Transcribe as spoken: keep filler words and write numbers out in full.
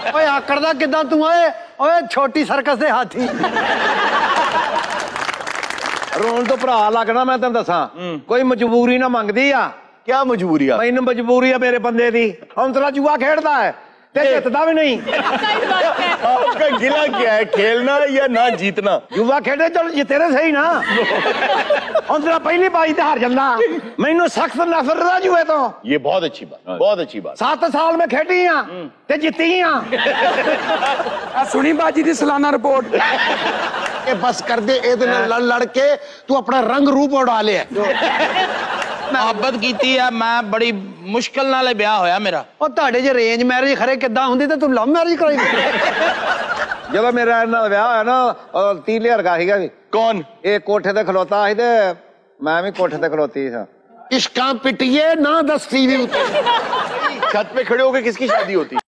ओए आकड़दा किदां तू ओए ओए छोटी सर्कस दे हाथी रोन तो भरा लगना मैं तेन दसा कोई मजबूरी ना मंगदी आ क्या मजबूरी आ मैनू मजबूरी है मेरे बंदे दी हौसला जुआ खेड़दा है ते जितदा भी नहीं आपका गिला क्या है खेलना या ना जीतना जुआ खेड़े चल जिते रहे सही ना हौसला पहली बाजी ते हार जांदा मैनू सख्त नफरत है जुए तो ये बहुत अच्छी बात बहुत अच्छी बात सात साल में खेडी हां ते जीती हां सुनी बाजी दी सालाना रिपोर्ट ये बस कर दे ए लड़ लड़ के तू अपना रंग रूप उड़ा ले ਮੁਹੱਬਤ ਕੀਤੀ ਆ ਮੈਂ ਬੜੀ ਮੁਸ਼ਕਲ ਨਾਲ ਵਿਆਹ ਹੋਇਆ ਮੇਰਾ ਉਹ ਤੁਹਾਡੇ ਜੇ ਰੇਂਜ ਮੈਰਿਜ ਖਰੇ ਕਿੱਦਾਂ ਹੁੰਦੀ ਤੇ ਤੂੰ ਲਵ ਮੈਰਿਜ ਕਰਾਈ ਜਦੋਂ ਮੇਰਾ ਇਹਨਾਂ ਦਾ ਵਿਆਹ ਹੋਇਆ ਨਾ तीन हज़ार का ਸੀਗਾ ਵੀ कौन ਇਹ ਕੋਠੇ ਤੇ ਖਲੋਤਾ ਸੀ ਤੇ ਮੈਂ ਵੀ ਕੋਠੇ ਤੇ ਖਲੋਤੀ ਸਾਂ इश्का पिटिए ना दस टीवी छत पे खड़े होकर किसकी शादी होती